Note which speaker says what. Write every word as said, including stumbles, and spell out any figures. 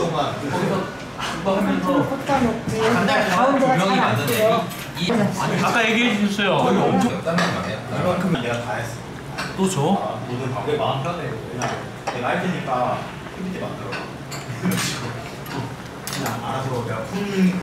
Speaker 1: 동안 거기서 그거 하면서
Speaker 2: 가운데가 잘 안 돼요.
Speaker 3: 아까 얘기해 주셨어요.
Speaker 1: 거기 엄청 딴단 말이야. 이만큼 내가 다 했어.
Speaker 3: 또 줘?
Speaker 1: 모든 방. 내 마음 편해. 왜냐면 내가 할 테니까 힘들지 않더라고. 그래가지고 그냥 알아서 내가 품